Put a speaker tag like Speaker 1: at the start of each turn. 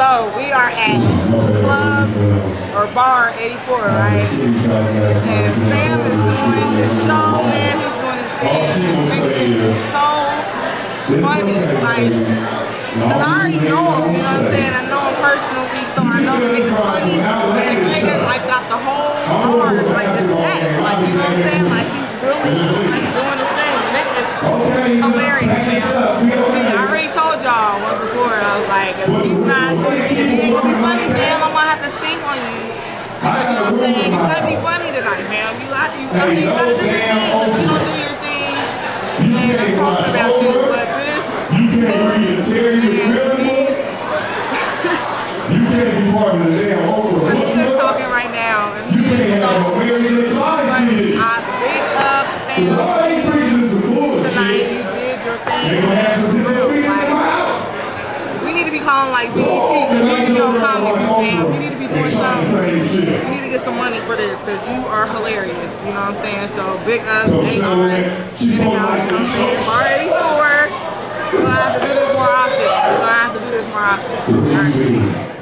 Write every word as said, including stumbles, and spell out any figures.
Speaker 1: So we are at Club or Bar eighty-four, right? And Sam is doing his show, man. He's doing his thing. He's so funny, like, cause I already know him, you know what I'm saying? I know him personally, so I know the nigga's funny. And this nigga like got the whole bar like this neck, like, you know what I'm saying? Like he's really he's like doing his thing. Nigga is hilarious, man. See, I already told y'all once before. I was like, if he's not, if he ain't gonna be funny, fam, I'm gonna have to sting on you. Because you know what I'm saying? You gotta be funny tonight, man. You got you, I mean, you gotta do your thing. If you don't do your thing, man, I'm talking about you. But this,
Speaker 2: you can't read a Terry really. You can't be part of the damn Oprah.
Speaker 1: But he's just talking right now, and he is so funny. I big up Sam to you tonight. You did your thing, man. For real. Like, we need to be calling like B E T because we need to be on comedy, man. We need to be doing something. We need to get some money for this because you are hilarious. You know what I'm saying? So big up, A R, you know what I'm saying? Bar eighty-four. We're gonna have to do this more often. We're gonna have to do this more often. All right.